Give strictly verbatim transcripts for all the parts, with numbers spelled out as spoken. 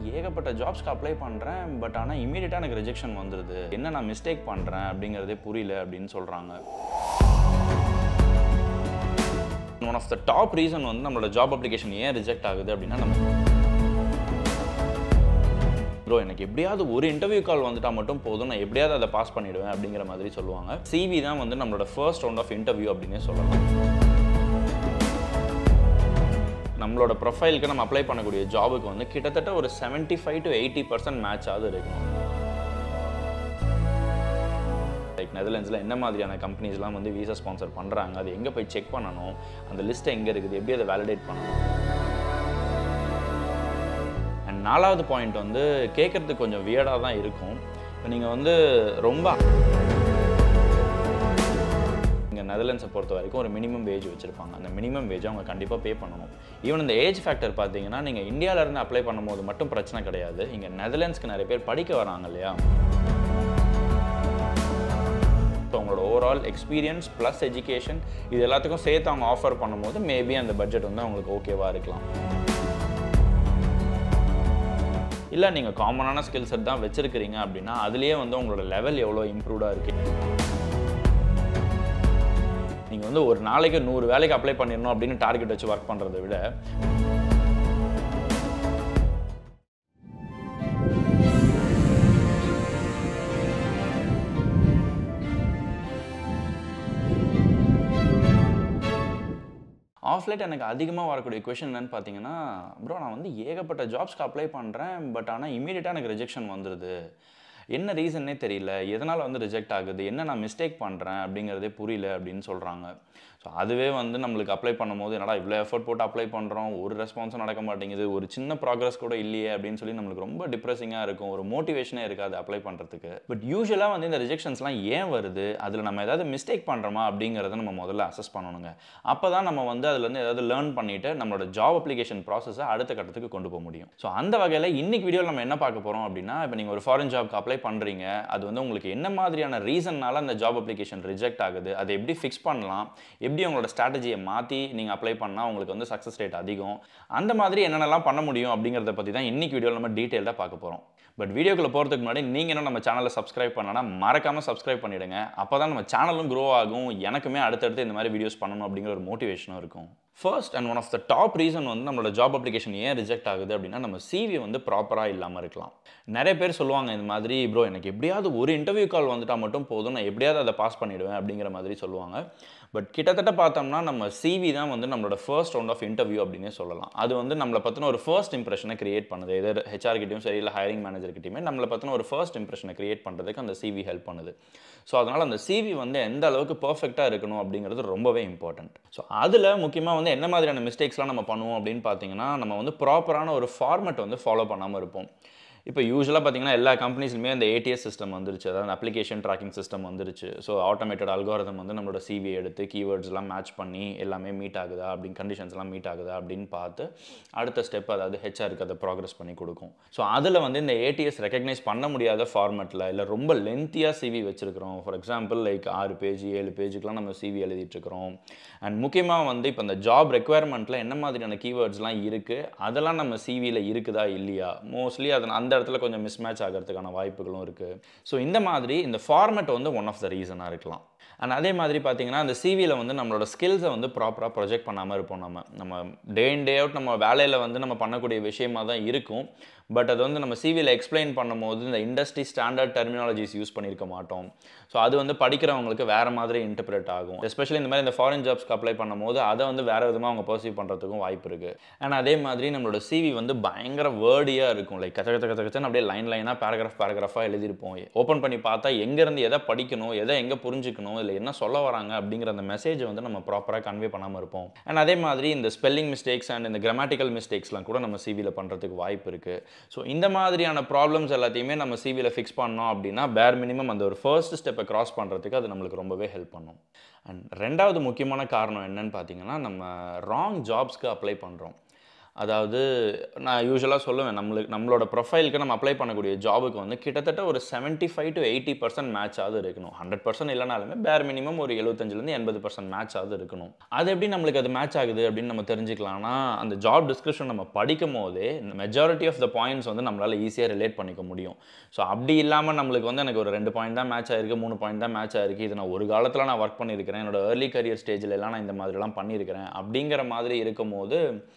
ஏகப்பட்ட ஜாப்ஸ்க்கு அப்ளை பண்ணுறேன், பட் ஆனால் இமீடியட்டாக எனக்கு ரிஜெக்ஷன் வந்துடுது. என்ன நான் மிஸ்டேக் பண்ணுறேன் அப்படிங்கிறதே புரியல அப்படின்னு சொல்கிறாங்க. One of the top reason வந்து நம்மளோட ஜாப் அப்ளிகேஷன் ஏன் ரிஜெக்ட் ஆகுது அப்படின்னா, நம்ம ப்ரோ எனக்கு எப்படியாவது ஒரு இன்டர்வியூ கால் வந்துட்டால் மட்டும் போதும், நான் எப்படியாவது அதை பாஸ் பண்ணிவிடுவேன் அப்படிங்கிற மாதிரி சொல்லுவாங்க. சிவி தான் வந்து நம்மளோட ஃபர்ஸ்ட் ரவுண்ட் ஆஃப் இன்டர்வியூ அப்படின்னே சொல்லலாம். நம்மளோட ப்ரொஃபைலுக்கு நம்ம அப்ளை பண்ணக்கூடிய ஜாபுக்கு வந்து கிட்டத்தட்ட ஒரு seventy five to eighty percent match ஆகுது இருக்கணும். லைக் நெதர்லாண்ட்ஸில் என்ன மாதிரியான கம்பெனிஸ்லாம் வந்து வீசா ஸ்பான்சர் பண்ணுறாங்க, அது எங்கே போய் செக் பண்ணணும், அந்த லிஸ்ட் எங்கே இருக்குது, எப்படி அதை வேலிடேட் பண்ணணும். அண்ட் நாலாவது பாயிண்ட் வந்து கேட்குறதுக்கு கொஞ்சம் வியர்டாக தான் இருக்கும். இப்போ நீங்கள் வந்து ரொம்ப இங்கே நெதர்லாண்ட்ஸை பொறுத்த வரைக்கும் ஒரு மினிமம் வேஜ் வச்சுருப்பாங்க. அந்த மினிமம் வேஜ் அவங்க கண்டிப்பாக பே பண்ணணும். ஈவன் இந்த ஏஜ் ஃபேக்டர் பார்த்தீங்கன்னா, நீங்கள் இந்தியாவிலேருந்து அப்ளை பண்ணும்போது மட்டும் பிரச்சனை கிடையாது. இங்கே நெதர்லாண்ட்ஸ்க்கு நிறைய பேர் படிக்க வராங்க இல்லையா, ஸோ அவங்களோட ஓவரால் எக்ஸ்பீரியன்ஸ் ப்ளஸ் எஜுகேஷன் இது எல்லாத்துக்கும் சேர்த்து அவங்க ஆஃபர் பண்ணும்போது மேபி அந்த பட்ஜெட் வந்து அவங்களுக்கு ஓகேவாக இருக்கலாம். இல்லை நீங்கள் காமனான ஸ்கில் செட் தான் வச்சுருக்கிறீங்க அப்படின்னா அதுலேயே வந்து உங்களோட லெவல் எவ்வளோ இம்ப்ரூவ்டாக இருக்குது. நீங்கள் வந்து ஒரு நாளைக்கு நூறு வேலைக்கு அப்ளை பண்ணிடணும் அப்படின்னு டார்கெட் வச்சு ஒர்க் பண்ணுறதை விட ஆஃப்லைட் எனக்கு அதிகமாக வரக்கூடிய கொஷின் என்னன்னு பார்த்தீங்கன்னா, ப்ரோ நான் வந்து ஏகப்பட்ட ஜாப்ஸ்க்கு அப்ளை பண்ணுறேன், பட் ஆனால் இமீடியட்டாக எனக்கு ரிஜெக்ஷன் வந்துடுது. என்ன ரீசன்னே தெரியல, எதனால் வந்து ரிஜெக்ட் ஆகுது, என்ன நான் மிஸ்டேக் பண்ணுறேன் அப்படிங்கிறதே புரியல அப்படின்னு சொல்கிறாங்க. ஸோ அதுவே வந்து நம்மளுக்கு அப்ளை பண்ணும்போது என்னடா இவ்வளோ எஃபர்ட் போட்டு அப்ளை பண்ணுறோம், ஒரு ரெஸ்பான்ஸும் நடக்க மாட்டேங்குது, ஒரு சின்ன ப்ராக்ரஸ் கூட இல்லையே அப்படின்னு சொல்லி நம்மளுக்கு ரொம்ப டிப்ரெசிங்காக இருக்கும், ஒரு மோட்டிவேஷனே இருக்காது அப்ளை பண்ணுறதுக்கு. பட் யூஸ்வலாக வந்து இந்த ரிஜெக்ஷன்ஸ்லாம் ஏன் வருது, அதில் நம்ம ஏதாவது மிஸ்டேக் பண்ணுறோமா அப்படிங்கிறத நம்ம முதல்ல அசஸ் பண்ணணுங்க. அப்போ தான் நம்ம வந்து அதுலேருந்து ஏதாவது லேர்ன் பண்ணிவிட்டு நம்மளோட ஜாப் அப்ளிகேஷன் ப்ராசஸை அடுத்த கட்டத்துக்கு கொண்டு போக முடியும். ஸோ அந்த வகையில் இன்னைக்கு வீடியோவில் நம்ம என்ன பார்க்க போகிறோம் அப்படின்னா, இப்போ நீங்கள் ஒரு ஃபாரின் ஜாப்க்கு அப்ளை பண்ணுறீங்க, அது வந்து உங்களுக்கு என்ன மாதிரியான ரீசன்னால அந்த ஜாப் அப்ளிகேஷன் ரிஜெக்ட் ஆகுது, அதை எப்படி ஃபிக்ஸ் பண்ணலாம், எப்படி உங்களோட ஸ்ட்ராட்டஜியை மாற்றி நீங்கள் அப்ளை பண்ணால் உங்களுக்கு வந்து சக்ஸஸ் ரேட் அதிகம், அந்த மாதிரி என்னென்னலாம் பண்ண முடியும் அப்படிங்கிறத பற்றி தான் இன்னைக்கு வீடியோவில் நம்ம டீட்டெயிலாக பார்க்க போகிறோம். பட் வீடியோக்குள்ள போகிறதுக்கு முன்னாடி நீங்கள் என்ன நம்ம சேனலை சப்ஸ்கிரைப் பண்ணனா மறக்காமல் சப்ஸ்கிரைப் பண்ணிவிடுங்க. அப்போ தான் நம்ம சேனலும் க்ரோ ஆகும், எனக்குமே அடுத்தடுத்து இந்த மாதிரி வீடியோஸ் பண்ணணும் அப்படிங்கிற ஒரு மோட்டிவேஷனும் இருக்கும். First and one of the top reason வந்து நம்மளோட ஜாப் அப்ளிகேஷன் ஏன் ரிஜெக்ட் ஆகுது அப்படின்னா, நம்ம சிவி வந்து ப்ராப்பராக இல்லாமல் இருக்கலாம். நிறைய பேர் சொல்லுவாங்க இந்த மாதிரி, ப்ரோ எனக்கு எப்படியாவது ஒரு இன்டர்வியூ கால் வந்துட்டால் மட்டும் போதும், நான் எப்படியாவது அதை பாஸ் பண்ணிவிடுவேன் அப்படிங்கிற மாதிரி சொல்லுவாங்க. பட் கிட்டத்தட்ட பார்த்தோம்னா நம்ம சிவி தான் வந்து நம்மளோட ஃபர்ஸ்ட் ரவுண்ட் ஆஃப் இன்டர்வியூ அப்படின்னே சொல்லலாம். அது வந்து நம்மளை பற்றின ஒரு ஃபர்ஸ்ட் இம்ப்ரெஷனை கிரியேட் பண்ணுது. எதர் ஹெச்ஆர்கிட்டையும் சரி இல்லை ஹைரிங் மேனேஜர்கிட்டையுமே நம்மளை பற்றின ஒரு ஃபர்ஸ்ட் இம்ப்ரெஷனை கிரியேட் பண்ணுறதுக்கு அந்த சிவி ஹெல்ப் பண்ணுது. ஸோ அதனால் அந்த சிவி வந்து எந்த அளவுக்கு பர்ஃபெக்டாக இருக்கணும் அப்படிங்கிறது ரொம்பவே இம்பார்ட்டன்ட். ஸோ அதில் முக்கியமாக வந்து என்ன மாதிரியான மிஸ்டேக்ஸ்லாம் நம்ம பண்ணுவோம் அப்படின்னு பார்த்தீங்கன்னா, நம்ம வந்து ப்ராப்பரான ஒரு ஃபார்மேட் வந்து ஃபாலோ பண்ணாமல் இருப்போம். இப்போ யூஸ்வலாக பார்த்தீங்கன்னா எல்லா கம்பெனிஸ்லுமே அந்த ஏடிஎஸ் சிஸ்டம் வந்துருச்சு, அதாவது அப்ளிகேஷன் ட்ராக்கிங் சிஸ்டம் வந்துருச்சு. ஸோ ஆட்டோமேட்டட் அல்காரிதம் வந்து நம்மளோட சிவி எடுத்து கீவேர்ட்ஸ்லாம் மேட்ச் பண்ணி எல்லாமே மீட் ஆகுதா அப்படின்னு, கண்டிஷன்ஸ்லாம் மீட் ஆகுதா அப்படின்னு பார்த்து அடுத்த ஸ்டெப் அதாவது ஹெச்ஆருக்கு அதை ப்ராக்ரஸ் பண்ணி கொடுக்கும். ஸோ அதில் வந்து இந்த ஏடிஎஸ் ரெக்கக்னைஸ் பண்ண முடியாத ஃபார்மேட்டில் இல்லை ரொம்ப லென்த்தியாக சிவி வச்சுருக்கிறோம். ஃபார் எக்ஸாம்பிள் லைக் ஆறு பேஜ் ஏழு பேஜுக்கெலாம் நம்ம சிவி எழுதிட்டுருக்கிறோம். அண்ட் முக்கியமாக வந்து இப்போ இந்த ஜாப் ரெக்குயர்மெண்ட்டில் என்ன மாதிரியான கீவேர்ட்ஸ்லாம் இருக்குது, அதெல்லாம் நம்ம சிவியில் இருக்குதா இல்லையா, மோஸ்ட்லி அதை அந்த இடத்துல கொஞ்சம் மிஸ்மேட்ச் ஆகிறதுக்கான வாய்ப்புகளும் இருக்குது. ஸோ இந்த மாதிரி இந்த ஃபார்மேட் வந்து ஒன் ஆஃப் த ரீசனாக இருக்கலாம். அண்ட் அதே மாதிரி பார்த்தீங்கன்னா அந்த சிவியில் வந்து நம்மளோட ஸ்கில்ஸை வந்து ப்ராப்பராக ப்ரொஜெக்ட் பண்ணாமல் இருப்போம். நம்ம நம்ம டே இன் டே அவுட் நம்ம வேலையில் வந்து நம்ம பண்ணக்கூடிய விஷயமாக தான் இருக்கும். பட் அது வந்து நம்ம சிவியில் எக்ஸ்பிளைன் பண்ணும்போது இந்த இண்டஸ்ட்ரி ஸ்டாண்டர்ட் டெர்மினாலஜிஸ் யூஸ் பண்ணியிருக்க மாட்டோம். ஸோ அது வந்து படிக்கிறவங்களுக்கு வேறு மாதிரி இன்டர்பிரேட் ஆகும். எஸ்பெஷலி இந்த மாதிரி இந்த ஃபாரின் ஜாப்ஸ்க்கு அப்ளை பண்ணும்போது அதை வந்து வேறு விதமாக அவங்க பர்சீவ் பண்ணுறதுக்கும் வாய்ப்பு இருக்குது. அண்ட் அதே மாதிரி நம்மளோட சிவி வந்து பயங்கர வேர்டியாக இருக்கும். லைக் கச்ச கச்ச கச்ச கச்சன்னு அப்படியே லைன் லைனாக பேராகிராஃப் பேராகிராஃபாக எழுதியிருப்போம். ஓப்பன் பண்ணி பார்த்தா எங்கேருந்து எதை படிக்கணும், எதை எங்கே புரிஞ்சுக்கணும், இல்லை என்ன சொல்ல வராங்க அப்படிங்கிற அந்த மெசேஜை வந்து நம்ம ப்ராப்பராக கன்வே பண்ணாமல் இருப்போம். அண்ட் அதே மாதிரி இந்த ஸ்பெல்லிங் மிஸ்டேக்ஸ் அண்ட் இந்த கிராமட்டிக்கல் மிஸ்டேக்ஸ்லாம் கூட நம்ம சிவியில் பண்ணுறதுக்கு வாய்ப்பு இருக்குது. ஸோ இந்த மாதிரியான ப்ராப்ளம்ஸ் எல்லாத்தையுமே நம்ம சிவியில் ஃபிக்ஸ் பண்ணோம் அப்படின்னா பேர் மினிமம் அந்த ஒரு ஃபர்ஸ்ட் ஸ்டெப்பை கிராஸ் பண்ணுறதுக்கு அது நம்மளுக்கு ரொம்பவே ஹெல்ப் பண்ணும். அண்ட் ரெண்டாவது முக்கியமான காரணம் என்னன்னு பார்த்தீங்கன்னா, நம்ம ராங் ஜாப்ஸ்க்கு அப்ளை பண்ணுறோம். அதாவது நான் யூசுவலாக சொல்லுவேன், நம்மளுக்கு நம்மளோட ப்ரொஃபைலுக்கு நம்ம அப்ளை பண்ணக்கூடிய ஜாபுக்கு வந்து கிட்டத்தட்ட ஒரு seventy five to eighty percent match ஆகுது இருக்கணும். ஹண்ட்ரட் பர்சன்ட் இல்லைனாலுமே பேர் மினிமம் ஒரு எழுபத்தஞ்சிலேருந்து எண்பது பர்சன்ட் மேட்ச் ஆகுது இருக்கணும். அது எப்படி நம்மளுக்கு அது மேட்ச் ஆகுது அப்படின்னு நம்ம தெரிஞ்சுக்கலாம்னா, அந்த ஜாப் டிஸ்கிரிப்ஷன் நம்ம படிக்கும் போதே மெஜாரிட்டி ஆஃப் த பாயிண்ட்ஸ் வந்து நம்மளால் ஈஸியாக ரிலேட் பண்ணிக்க முடியும். ஸோ அப்படி இல்லாமல் நம்மளுக்கு வந்து எனக்கு ஒரு ரெண்டு பாயிண்ட் தான் மேட்ச் ஆயிருக்கு, மூணு பாயிண்ட் தான் மேட்ச் ஆயிருக்கு, இது நான் ஒரு காலத்தில் நான் ஒர்க் பண்ணியிருக்கிறேன், என்னோட ஏர்லி கரியர் ஸ்டேஜில் எல்லாம் நான் இந்த மாதிரிலாம் பண்ணியிருக்கிறேன் அப்படிங்கிற மாதிரி இருக்கும்போது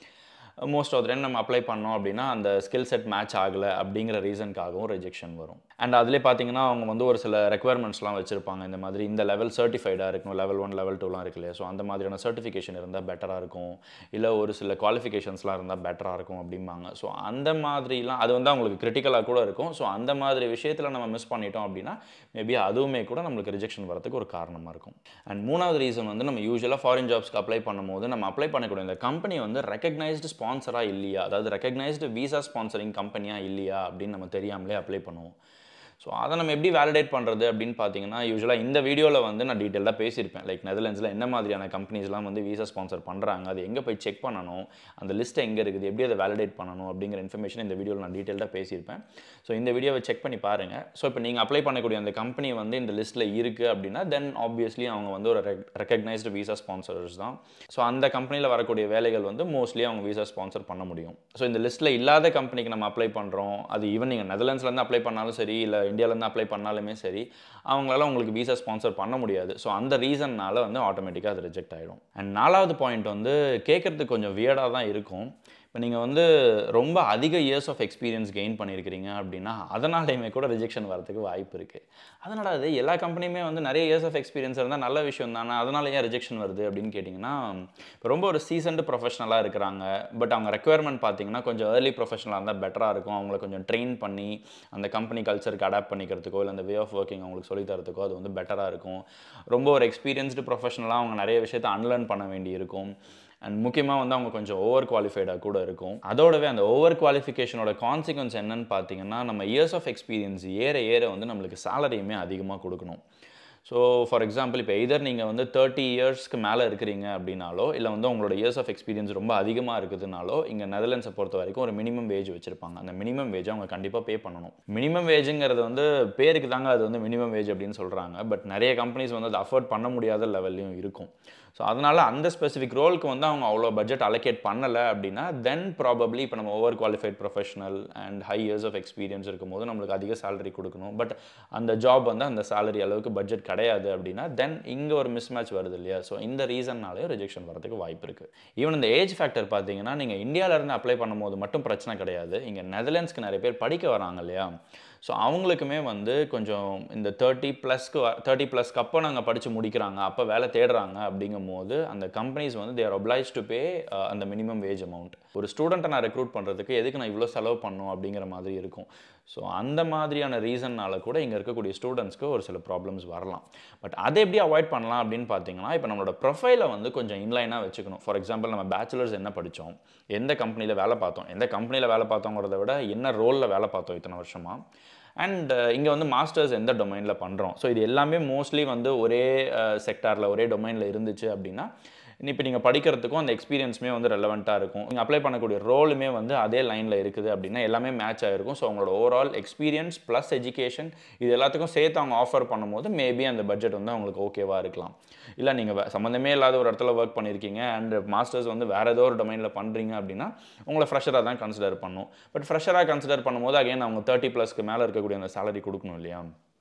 மோஸ்ட் ஆஃப் த டைம் நம்ம அப்ளை பண்ணோம் அப்படின்னா அந்த ஸ்கில் செட் மேட்ச் ஆகலை அப்படிங்கிற ரீசனுக்காகவும் ரிஜெக்ஷன் வரும். அண்ட் அதிலே பார்த்தீங்கன்னா அவங்க வந்து ஒரு சில ரெக்குவயர்மெண்ட்ஸ்லாம் வச்சுருப்பாங்க. இந்த மாதிரி இந்த லெவல் சர்டிஃபைடாக இருக்கணும், லெவல் ஒன் லெவல் டூலாம் இருக்கு இல்லையா, ஸோ அந்த மாதிரியான சர்டிஃபிகேஷன் இருந்தால் பெட்டராக இருக்கும், இல்லை ஒரு சில குவாலிஃபிகேஷன்ஸ்லாம் இருந்தால் பெட்டராக இருக்கும் அப்படிம்பாங்க. ஸோ அந்த மாதிரிலாம் அது வந்து அவங்களுக்கு கிரிட்டிக்கலாக கூட இருக்கும். ஸோ அந்த மாதிரி விஷயத்தில் நம்ம மிஸ் பண்ணிட்டோம் அப்படின்னா மேபி அதுவுமே கூட நம்மளுக்கு ரிஜெக்ஷன் வரதுக்கு ஒரு காரணமாக இருக்கும். அண்ட் மூணாவது ரீசன் வந்து நம்ம யூஸ்வலாக ஃபாரின் ஜாப்ஸ்க்கு அப்ளை பண்ணும்போது நம்ம அப்ளை பண்ணக்கூடிய இந்த கம்பெனி வந்து ரெகக்னைஸ்டு ஸ்பான்சராக இல்லையா, அதாவது ரெகக்னைஸ்டு விசா ஸ்பான்சரிங் கம்பெனியாக இல்லையா அப்படின்னு நம்ம தெரியாமலே அப்ளை பண்ணுவோம். ஸோ அதை நம்ம எப்படி வேலிடேட் பண்ணுறது அப்படின்னு பார்த்தீங்கன்னா, யூஸ்வலாக இந்த வீடியோவில் வந்து நான் டீட்டெயிலாக பேசியிருப்பேன். லைக் நெதர்லாண்ட்ஸில் என்ன மாதிரியான கம்பெனிஸ்லாம் வந்து விசா ஸ்பான்சர் பண்ணுறாங்க, அது எங்கே போய் செக் பண்ணணும், அந்த லிஸ்ட் எங்கே இருக்குது, எப்படி அதை வேலிடேட் பண்ணணும் அப்படிங்கிற இன்ஃபர்மேஷன் இந்த வீடியோவில் நான் டீட்டெயிலாக பேசியிருப்பேன். ஸோ இந்த வீடியோவை செக் பண்ணி பாருங்கள். ஸோ இப்போ நீங்கள் அப்ளை பண்ணக்கூடிய அந்த கம்பெனி வந்து இந்த லிஸ்ட்டில் இருக்குது அப்படின்னா தென் ஆப்வியஸ்லி அவங்க வந்து ஒரு ரெகக்னைஸ்டு விசா ஸ்பான்சர்ஸ் தான். ஸோ அந்த கம்பெனியில் வரக்கூடிய வேலைகள் வந்து மோஸ்ட்லி அவங்க விசா ஸ்பான்சர் பண்ண முடியும். ஸோ இந்த லிஸ்ட்டில் இல்லாத கம்பெனிக்கு நம்ம அப்ளை பண்ணுறோம், அது ஈவன் நீங்கள் நெதர்லாண்ட்ஸ்லேருந்து அப்ளை பண்ணாலும் சரி, இல்லை இந்தியாவிலேருந்து அப்ளை பண்ணாலுமே சரி, அவங்களால உங்களுக்கு விசா ஸ்பான்சர் பண்ண முடியாது. ஸோ அந்த ரீசன்னால வந்து ஆட்டோமேட்டிக்காக அது ரிஜெக்ட் ஆகிடும். அண்ட் நாலாவது பாயிண்ட் வந்து கேட்குறதுக்கு கொஞ்சம் வியர்டாக தான் இருக்கும். இப்போ நீங்கள் வந்து ரொம்ப அதிக இயர்ஸ் ஆஃப் எக்ஸ்பீரியன்ஸ் கெயின் பண்ணியிருக்கிறீங்க அப்படின்னா அதனாலையுமே கூட ரிஜெக்ஷன் வரதுக்கு வாய்ப்பு இருக்குது. அதனால் அது எல்லா கம்பெனியுமே வந்து நிறைய இயர்ஸ் ஆஃப் எக்ஸ்பீரியன்ஸ் இருந்தால் நல்ல விஷயம் தானே, அதனால ஏன் ரிஜெக்ஷன் வருது அப்படின்னு கேட்டிங்கன்னா, இப்போ ரொம்ப ஒரு சீசன்டு ப்ரொஃபஷனலாக இருக்கிறாங்க, பட் அவங்க ரெக்குயர்மெண்ட் பார்த்தீங்கன்னா கொஞ்சம் ஏர்லி ப்ரொஃபஷனலாக இருந்தால் பெட்டராக இருக்கும். அவங்கள கொஞ்சம் ட்ரெயின் பண்ணி அந்த கம்பெனி கல்ச்சருக்கு அடாப்ட் பண்ணிக்கிறதுக்கோ இல்லை அந்த வே ஆஃப் ஒர்க்கிங் அவங்களுக்கு சொல்லி தரதுக்கோ அது வந்து பெட்டராக இருக்கும். ரொம்ப ஒரு எக்ஸ்பீரியன்ஸ்டு ப்ரொஃபஷனலாக அவங்க நிறைய விஷயத்தை அன்லேர்ன் பண்ண வேண்டி இருக்கும். அண்ட் முக்கியமாக வந்து அவங்க கொஞ்சம் ஓவர் குவாலிஃபைடாக கூட இருக்கும். அதோடவே அந்த ஓவர் குவாலிஃபிகேஷனோட கான்சிக்வன்ஸ் என்னன்னு பார்த்தீங்கன்னா, நம்ம இயர்ஸ் ஆஃப் எக்ஸ்பீரியன்ஸ் ஏற ஏற வந்து நம்மளுக்கு சேலரியுமே அதிகமாக கொடுக்கணும். ஸோ ஃபார் எக்ஸாம்பிள் இப்போ எய்தர் நீங்கள் வந்து தேர்ட்டி இயர்ஸ்க்கு மேலே இருக்கிறீங்க அப்படின்னாலோ, இல்லை வந்து உங்களோட இயர்ஸ் ஆஃப் எக்ஸ்பீரியன்ஸ் ரொம்ப அதிகமாக இருக்குதுனாலோ, இங்கே நெதர்லாண்ட்ஸை பொறுத்த வரைக்கும் ஒரு மினிமம் வேஜ் வச்சுருப்பாங்க. அந்த மினிமம் வேஜ் அவங்க கண்டிப்பாக பே பண்ணணும். மினிமம் வேஜுங்கிறது வந்து பேருக்கு தாங்க அது வந்து மினிமம் வேஜ் அப்படின்னு சொல்கிறாங்க, பட் நிறைய கம்பெனிஸ் வந்து அதை அஃபோர்ட் பண்ண முடியாத லெவல்லையும் இருக்கும். ஸோ அதனால் அந்த ஸ்பெசிஃபிக் ரோலுக்கு வந்து அவங்க அவ்வளோ பட்ஜெட் அலோகேட் பண்ணலை அப்படின்னா தென் ப்ராபப்ளி இப்போ நம்ம over qualified professional and high years of experience இருக்கும்போது நம்மளுக்கு அதிக சேலரி கொடுக்கணும், பட் அந்த ஜாப் வந்து அந்த சேலரி அளவுக்கு பட்ஜெட் கிடையாது அப்படின்னா தென் இங்கே ஒரு மிஸ் மேட்ச் வருது இல்லையா. ஸோ இந்த ரீசன்னாலே ரிஜெக்ஷன் வரதுக்கு வாய்ப்பு இருக்குது. ஈவன் இந்த ஏஜ் ஃபேக்டர் பார்த்தீங்கன்னா நீங்கள் இந்தியாவிலேருந்து அப்ளை பண்ணும்போது மட்டும் பிரச்சனை கிடையாது, இங்கே நெதர்லாண்ட்ஸ்க்கு நிறைய பேர் படிக்க வராங்க இல்லையா, ஸோ அவங்களுக்குமே வந்து கொஞ்சம் இந்த தேர்ட்டி ப்ளஸ்க்கு தேர்ட்டி ப்ளஸ்க்கு அப்போ நாங்கள் படித்து முடிக்கிறாங்க, அப்போ வேலை தேடுறாங்க அப்படிங்கும் போது அந்த கம்பெனிஸ் வந்து they are obliged to pay அந்த மினிமம் வேஜ் அமௌண்ட். ஒரு ஸ்டூடெண்ட்டை நான் ரெக்ரூட் பண்ணுறதுக்கு எதுக்கு நான் இவ்வளோ செலவு பண்ணணும் அப்படிங்கிற மாதிரி இருக்கும். ஸோ அந்த மாதிரியான ரீசன்னால கூட இங்கே இருக்கக்கூடிய ஸ்டூடெண்ட்ஸ்க்கு ஒரு சில ப்ராப்ளம்ஸ் வரலாம். பட் அதை எப்படி அவாய்ட் பண்ணலாம் அப்படின்னு பார்த்தீங்கன்னா, இப்போ நம்மளோட ப்ரொஃபைலை வந்து கொஞ்சம் இன்லைனாக வச்சுக்கணும். ஃபார் எக்ஸாம்பிள் நம்ம பேச்சுலர்ஸ் என்ன படித்தோம், எந்த கம்பெனியில் வேலை பார்த்தோம், எந்த கம்பெனியில் வேலை பார்த்தோங்கிறத விட என்ன ரோலில் வேலை பார்த்தோம் இத்தனை வருஷமாக, அண்ட் இங்கே வந்து மாஸ்டர்ஸ் எந்த டொமைனில் பண்ணுறோம். ஸோ இது எல்லாமே மோஸ்ட்லி வந்து ஒரே செக்டாரில் ஒரே டொமைனில் இருந்துச்சு அப்படின்னா இப்போ நீங்கள் படிக்கிறதுக்கும் அந்த எக்ஸ்பீரியன்ஸுமே வந்து ரெலவெண்ட்டாக இருக்கும். நீங்கள் அப்ளை பண்ணக்கூடிய ரோலுமே வந்து அதே லைனில் இருக்குது அப்படின்னா எல்லாமே மேட்ச் ஆகிருக்கும். ஸோ அவங்களோட ஓவரால் எக்ஸ்பீரியன்ஸ் ப்ளஸ் எஜுகேஷன் இது எல்லாத்துக்கும் சேர்த்து அவங்க ஆஃபர் பண்ணும்போது மேபி அந்த பட்ஜெட் வந்து அவங்களுக்கு ஓகேவாக இருக்கலாம். இல்லை நீங்கள் சம்மந்தமே இல்லாத ஒரு இடத்துல ஒர்க் பண்ணியிருக்கீங்க அண்ட் மாஸ்டர்ஸ் வந்து வேறு ஏதோ ஒரு டொமைனில் பண்ணுறீங்க அப்படின்னா உங்களை ஃப்ரெஷராக தான் கன்சிடர் பண்ணும். பட் ஃப்ரெஷராக கன்சிடர் பண்ணும்போது அகைன் அவங்க தேர்ட்டி ப்ளஸ்க்கு மேலே இருக்கக்கூடிய அந்த சேலரி கொடுக்கணும் இல்லையா.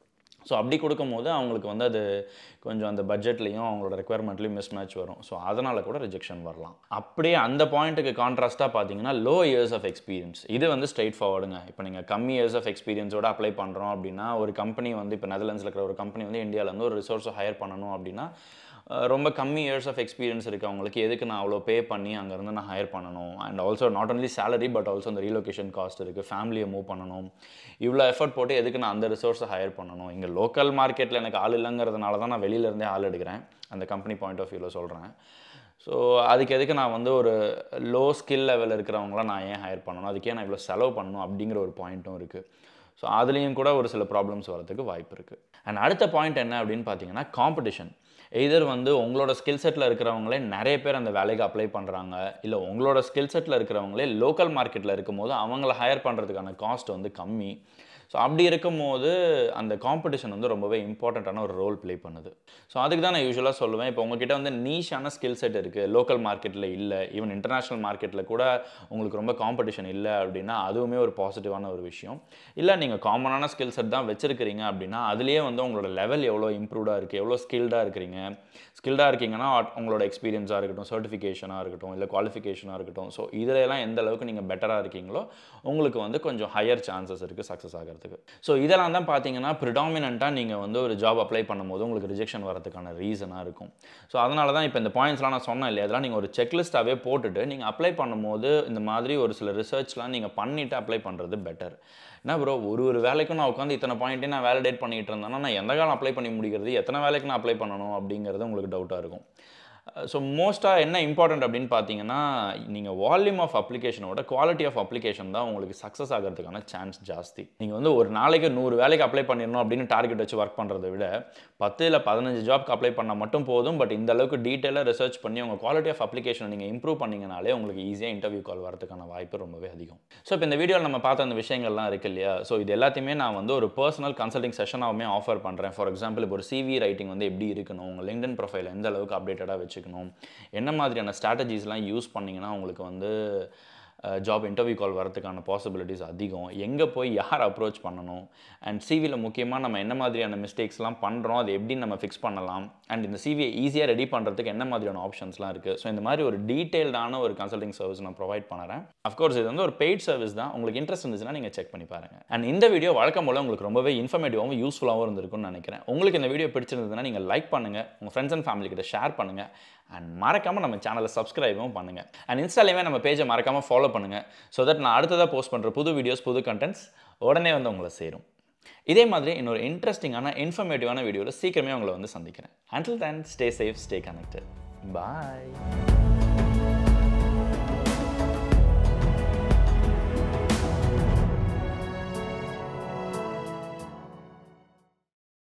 ஸோ அப்படி கொடுக்கும்போது அவங்களுக்கு வந்து அது கொஞ்சம் அந்த பட்ஜெட்லேயும் அவங்களோட ரெக்குயர்மெண்ட்லேயும் மிஸ் மேட்ச் வரும். ஸோ அதனால் கூட ரிஜெக்ஷன் வரலாம். அப்படியே அந்த பாயிண்ட்டுக்கு கான்ட்ராஸ்ட்டாக பார்த்தீங்கன்னா லோ இயர்ஸ் ஆஃப் எக்ஸ்பீரியன்ஸ் இது வந்து ஸ்ட்ரெயிட் ஃபார்வர்டுங்க. இப்போ நீங்கள் கம்மி இயர்ஸ் ஆஃப் எக்ஸ்பீரியன்ஸோட அப்ளை பண்ணுறோம் அப்படின்னா ஒரு கம்பெனி வந்து இப்போ நெதர்லாண்ட்ஸில் இருக்கிற ஒரு கம்பெனி வந்து இந்தியாவிலேருந்து ஒரு ரிசோர்ஸை ஹையர் பண்ணணும் அப்படின்னா ரொம்ப கம்மி இயர்ஸ் ஆஃப் எக்ஸ்பீரியன்ஸ் இருக்குது அவங்களுக்கு, எதுக்கு நான் அவ்வளோ பே பண்ணி அங்கேருந்து நான் ஹையர் பண்ணணும், and also not only salary but also அந்த ரீலொகேஷன் காஸ்ட் இருக்குது, ஃபேமிலியை மூவ் பண்ணணும், இவ்வளோ எஃபர்ட் போட்டு எதுக்கு நான் அந்த ரிசோர்ஸை ஹையர் பண்ணணும். இங்கே லோக்கல் மார்க்கெட்டில் எனக்கு ஆள் இல்லைங்கிறதுனால தான் நான் வெளியிலேருந்தே ஆள் எடுக்கிறேன், அந்த கம்பெனி பாயிண்ட் ஆஃப் வியூவில் சொல்கிறேன். ஸோ அதுக்கு எதுக்கு நான் வந்து ஒரு லோ ஸ்கில் லெவலில் இருக்கிறவங்களாம் நான் ஏன் ஹையர் பண்ணணும், அதுக்கே நான் இவ்வளோ செலவு பண்ணணும் அப்படிங்கிற ஒரு பாயிண்ட்டும் இருக்குது. ஸோ அதுலேயும் கூட ஒரு சில ப்ராப்ளம்ஸ் வரதுக்கு வாய்ப்பு இருக்குது. அண்ட் அடுத்த பாயிண்ட் என்ன அப்படின்னு பார்த்தீங்கன்னா காம்படிஷன். எய்தர் வந்து உங்களோட ஸ்கில் செட்டில் இருக்கிறவங்களே நிறைய பேர் அந்த வேலைக்கு அப்ளை பண்ணுறாங்க, இல்லை உங்களோட ஸ்கில் செட்டில் இருக்கிறவங்களே லோக்கல் மார்க்கெட்டில் இருக்கும்போது அவங்கள ஹையர் பண்ணுறதுக்கான காஸ்ட் வந்து கம்மி. ஸோ அப்படி இருக்கும்போது அந்த காம்படிஷன் வந்து ரொம்பவே இம்பார்ட்டண்ட்டான ஒரு ரோல் ப்ளே பண்ணுது. ஸோ அதுக்கு தான் நான் யூஸ்வலாக சொல்லுவேன், இப்போ உங்ககிட்ட வந்து நீஷான ஸ்கில் செட் இருக்குது, லோக்கல் மார்க்கெட்டில் இல்லை, ஈவன் இன்டர்நேஷ்னல் மார்க்கெட்டில் கூட உங்களுக்கு ரொம்ப காம்படிஷன் இல்லை அப்படின்னா அதுவுமே ஒரு பாசிட்டிவான ஒரு விஷயம். இல்லை நீங்கள் காமனான ஸ்கில் செட் தான் வச்சுருக்கிறீங்க அப்படின்னா அதுலேயே வந்து உங்களோட லெவல் எவ்வளோ இம்ப்ரூவ்டாக இருக்குது, எவ்வளோ ஸ்கில்டாக இருக்கிறீங்க. ஸ்கில்டாக இருக்கீங்கன்னா உங்களோட எக்ஸ்பீரியன்ஸாக இருக்கட்டும், சர்டிஃபிகேஷனாக இருக்கட்டும், இல்லை குவாலிஃபிகேஷனாக இருக்கட்டும், ஸோ இதிலெல்லாம் எந்த அளவுக்கு நீங்கள் பெட்டராக இருக்கீங்களோ உங்களுக்கு வந்து கொஞ்சம் ஹையர் சான்சஸ் இருக்குது சக்ஸஸ் ஆகிறது. ஸோ இதெல்லாம் தான் பார்த்தீங்கன்னா ப்ரிடாமினண்ட்டாக நீங்கள் வந்து ஒரு ஜாப் அப்ளை பண்ணும்போது உங்களுக்கு ரிஜெக்ஷன் வரதுக்கான ரீசனாக இருக்கும். ஸோ அதனால தான் இப்போ இந்த பாயிண்ட்ஸ்லாம் நான் சொன்னேன் இல்லையா, அதெல்லாம் நீங்கள் ஒரு செக்லிஸ்ட்டாகவே போட்டுட்டு நீங்கள் அப்ளை பண்ணும்போது இந்த மாதிரி ஒரு சில ரிசர்ச்லாம் நீங்கள் பண்ணிவிட்டு அப்ளை பண்ணுறது பெட்டர். என்ன ப்ரோ ஒரு ஒரு வேலைக்கும் நான் உட்காந்து இத்தனை பாயிண்ட்டே நான் வேலிடேட் பண்ணிகிட்டு இருந்தேன்னா நான் எந்த காலம் அப்ளை பண்ணி முடிக்கிறது, எத்தனை வேலைக்கு நான் அப்ளை பண்ணணும் அப்படிங்கிறது உங்களுக்கு டவுட்டாக இருக்கும். ஸோ மோஸ்ட்டாக என்ன இம்பார்ட்டண்ட் அப்படின்னு பார்த்தீங்கன்னா நீங்கள் வால்யூம் ஆஃப் அப்ளிகேஷனோட குவாலிட்டி ஆஃப் அப்ளிகேஷன் தான் உங்களுக்கு சக்ஸஸ் ஆகிறதுக்கான சான்ஸ் ஜாஸ்தி. நீங்கள் வந்து ஒரு நாளைக்கு நூறு வேலைக்கு அப்ளை பண்ணிடணும் அப்படின்னு டார்கெட் வச்சு ஒர்க் பண்ணுறதை விட பத்து இல்லை பதினஞ்சு ஜாப்க்கு அப்ளை பண்ணால் மட்டும் போதும். பட் இந்த அளவுக்கு டீட்டெயிலாக ரிசர்ச் பண்ணி உங்கள் குவாலிட்டி ஆஃப் அப்ளிகேஷனை நீங்கள் இம்ப்ரூவ் பண்ணிங்கனாலே உங்களுக்கு ஈஸியாக இன்டர்வியூ கால் வரதுக்கான வாய்ப்பு ரொம்பவே அதிகம். ஸோ இப்போ இந்த வீடியோவில் நம்ம பார்த்த அந்த விஷயங்கள்லாம் இருக்கு இல்லையா, ஸோ இது எல்லாத்தையுமே நான் வந்து ஒரு பர்சனல் கன்சல்டிங் செஷனாகவுமே ஆஃபர் பண்ணுறேன். ஃபார் எக்ஸாம்பிள் இப்போ ஒரு சிவி ரைட்டிங் வந்து எப்படி இருக்கணும், உங்கள் லிங்க்டின் ப்ரொஃபைல் எந்த அளவுக்கு அப்டேட்டடாக வச்சுக்கணும், என்ன மாதிரியான ஸ்ட்ராட்டஜிஸ்லாம் யூஸ் பண்ணிங்கன்னா உங்களுக்கு வந்து ஜாப் இன்டர்வியூ கால் வரதுக்கான பாசிபிலிட்டிஸ் அதிகம், எங்கே போய் யார் அப்ரோச் பண்ணணும், அண்ட் சிவியில் முக்கியமாக நம்ம என்ன மாதிரியான மிஸ்டேக்ஸ்லாம் பண்ணுறோம் அது எப்படி நம்ம ஃபிக்ஸ் பண்ணலாம், அண்ட் இந்த சிவியை ஈஸியாக ரெடி பண்ணுறதுக்கு என்ன மாதிரியான ஆப்ஷன்ஸ்லாம் இருக்குது. ஸோ இந்த மாதிரி ஒரு டீட்டெயில்டான ஒரு கன்சல்டிங் சர்வீஸ் நான் ப்ரொவைட் பண்ணுறேன். அஃப்கோர்ஸ் இது வந்து ஒரு பெய்ட் சர்வீஸ் தான், உங்களுக்கு இன்ட்ரெஸ்ட் இருந்துச்சுன்னா நீங்கள் செக் பண்ணி பாருங்கள். அண்ட் இந்த வீடியோ வழக்கம் போல் உங்களுக்கு ரொம்பவே இன்ஃபர்மேட்டிவாகவும் யூஸ்ஃபுல்லாகவும் இருந்திருக்கும்னு நினைக்கிறேன். உங்களுக்கு இந்த வீடியோ பிடிச்சிருந்ததுன்னா நீங்கள் லைக் பண்ணுங்கள், உங்கள் ஃப்ரெண்ட்ஸ் அண்ட் ஃபேமிலி கிட்ட ஷேர் பண்ணுங்கள், அண்ட் மறக்காமல் நம்ம சேனலை சப்ஸ்கிரைபும் பண்ணுங்கள். அண்ட் இன்ஸ்டாலேயுமே நம்ம பேஜை மறக்காமல் ஃபாலோ பண்ணுங்கள். ஸோ தட் நான் அடுத்ததாக போஸ்ட் பண்ணுற புது வீடியோஸ் புது கண்டென்ட்ஸ் உடனே வந்து உங்களை சேரும். இதே மாதிரி இன்னொரு இன்ட்ரெஸ்டிங்கான இன்ஃபர்மேட்டிவான வீடியோவில் சீக்கிரமே உங்களை வந்து சந்திக்கிறேன். Until then, stay safe, stay connected. Bye.